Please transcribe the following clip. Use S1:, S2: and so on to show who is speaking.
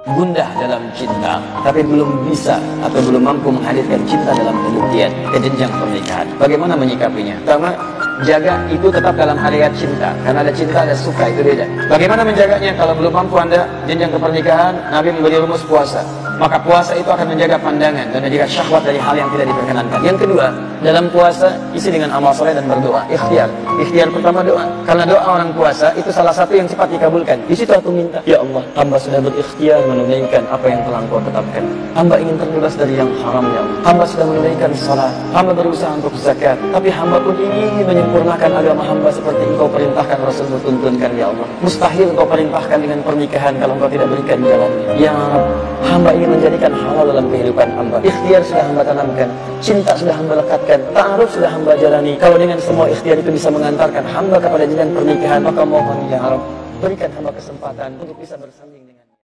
S1: gundah dalam cinta, tapi belum bisa atau belum mampu menghadirkan cinta dalam hidup dia ke jenjang pernikahan. Bagaimana menyikapinya? Pertama, jaga itu tetap dalam area cinta, karena ada cinta, ada suka, itu beda. Bagaimana menjaganya? Kalau belum mampu Anda jenjang ke pernikahan, Nabi memberi rumus puasa. Maka puasa itu akan menjaga pandangan dan menjaga syahwat dari hal yang tidak diperkenankan. Yang kedua, dalam puasa isi dengan amal soleh dan berdoa. Ikhtiar pertama doa. Karena doa orang puasa itu salah satu yang cepat dikabulkan. Di situ aku minta, ya Allah, hamba sudah berikhtiar menunaikan apa yang telah Engkau tetapkan. Hamba ingin terbebas dari yang haram, ya Allah. Hamba sudah menunaikan salat. Hamba berusaha untuk zakat. Tapi hamba pun ingin menyempurnakan agama hamba seperti Engkau perintahkan, Rasulmu tuntunkan, ya Allah. Mustahil Engkau perintahkan dengan pernikahan kalau Engkau tidak berikan jalannya. Ya Rabb, hamba ingin menjadikan halal dalam kehidupan hamba. Ikhtiar sudah hamba tanamkan, cinta sudah hamba lekatkan, ta'aruf sudah hamba jalani. Kalau dengan semua ikhtiar itu bisa mengantarkan hamba kepada jenjang pernikahan, maka mohon ya Rabb, berikan hamba kesempatan untuk bisa bersanding